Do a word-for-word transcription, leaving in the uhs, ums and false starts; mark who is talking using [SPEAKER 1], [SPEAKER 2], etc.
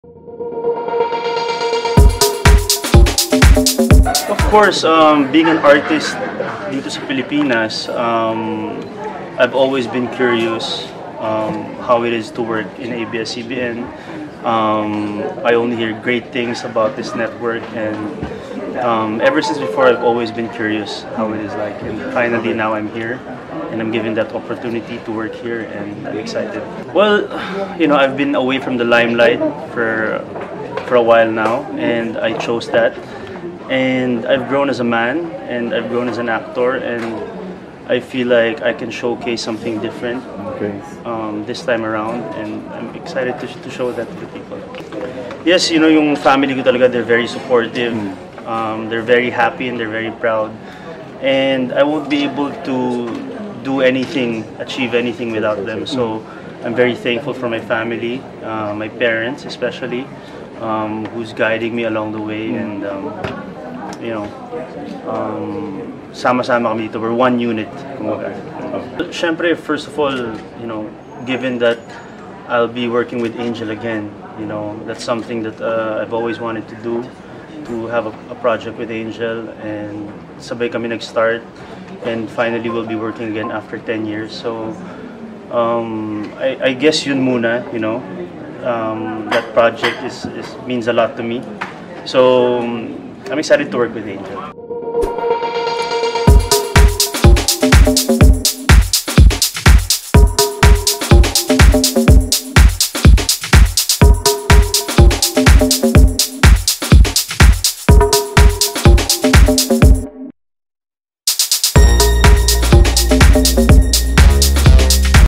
[SPEAKER 1] Of course, um, being an artist dito sa Pilipinas, um, I've always been curious um, how it is to work in A B S C B N. Um, I only hear great things about this network, and um, ever since before, I've always been curious how it is like. And finally, now I'm here, and I'm given that opportunity to work here, and I'm excited. Well, you know, I've been away from the limelight for for a while now, and I chose that. And I've grown as a man, and I've grown as an actor, and I feel like I can showcase something different
[SPEAKER 2] Okay.
[SPEAKER 1] um, this time around, and I'm excited to, to show that to the people. Yes, you know, yung family ko talaga, they're very supportive, um, they're very happy, and they're very proud. And I won't be able to do anything, achieve anything without them. So I'm very thankful for my family, uh, my parents especially, um, who's guiding me along the way, and um, you know, um, sama-sama kami dito. We're one unit, kumbaga. Siyempre, first of all, you know, given that I'll be working with Angel again, you know, that's something that uh, I've always wanted to do, to have a, a project with Angel, and sabay kami nag-start, and finally we'll be working again after ten years. So, um, I, I guess yun muna, you know, um, that project is, is means a lot to me. So, I'm excited to work with Angel.